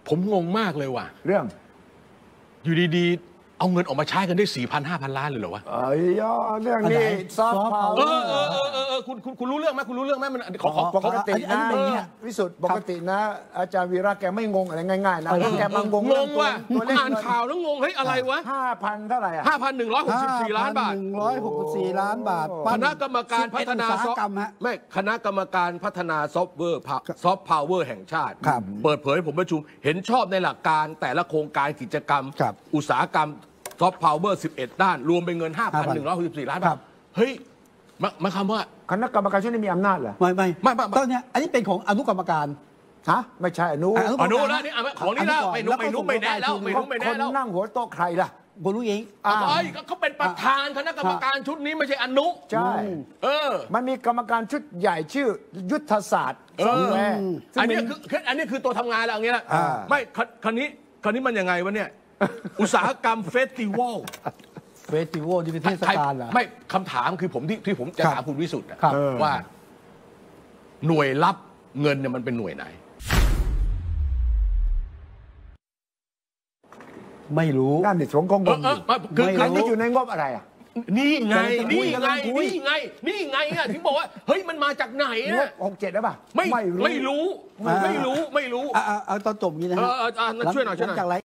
ผมงงมากเลยว่ะเรื่องอยู่ดีๆเอาเงินออกมาใช้กันได้ 4,000-5,000 ล้านเลยเหรอวะเรื่องนี้ซอฟต์พาวเวอร์คุณรู้เรื่องไหมคุณรู้เรื่องไหมมันปกตินะวิสุทธ์ปกตินะอาจารย์วีระแกไม่งงอะไรง่ายๆนะแกมางงว่าอ่านข่าวแล้วงงเฮ้ยอะไรวะ 5,000 เท่าไหร่อ่ะ 5,164 ล้านบาท 164 ล้านบาทคณะกรรมการพัฒนาซอฟต์ไม่คณะกรรมการพัฒนาซอฟต์พาวเวอร์แห่งชาติเปิดเผยผมประชุมเห็นชอบในหลักการแต่ละโครงการกิจกรรมอุตสาหกรรมซอฟต์พาวเวอร์11 ด้านรวมเป็นเงิน 5,164 ล้านบาทเฮ้ยมาคำว่าคณะกรรมการชุดนี้มีอำนาจเหรอไม่ตอนนี้อันนี้เป็นของอนุกรรมการไม่ใช่อนุแล้วนี่ของนี่แล้วไม่รู้ไม่แน่แล้วคนนั่งหัวโต๊ะใครล่ะคนรู้เองเขาเป็นประธานคณะกรรมการชุดนี้ไม่ใช่อนุใช่มันมีกรรมการชุดใหญ่ชื่อยุทธศาสตร์อันนี้คือตัวทำงานแล้วอย่างเงี้ยไม่คราวนี้มันยังไงวะเนี่ยอุตสาหกรรมเฟสติวัลนี่เป็นเทศกาลเหรอไม่คำถามคือที่ผมจะถามคุณวิสุทธ์ว่าหน่วยรับเงินเนี่ยมันเป็นหน่วยไหนไม่รู้นั่นดิผมก็งงคือนี่อยู่ในงบอะไรอ่ะนี่ไงอ่ะถึงบอกว่าเฮ้ยมันมาจากไหนงบ67หรือเปล่าไม่รู้เอาตอนจบนี้นะช่วยหน่อย